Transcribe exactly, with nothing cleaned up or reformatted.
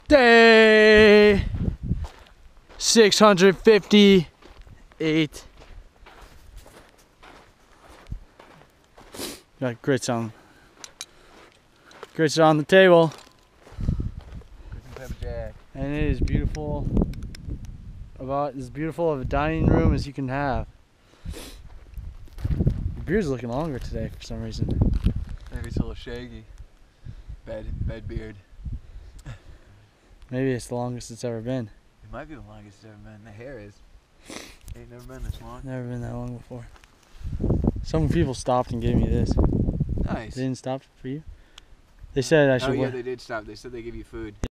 Day six hundred fifty-eight. Got grits on. Grits are on the table. And it is beautiful. About as beautiful of a dining room as you can have. Your beard's looking longer today for some reason. Maybe it's a little shaggy. Bad, bad beard. Maybe it's the longest it's ever been. It might be the longest it's ever been. The hair is. Ain't never been this long. Never been that long before. Some people stopped and gave me this. Nice. They didn't stop for you? They said I should Oh yeah, wear. they did stop. They said they give you food.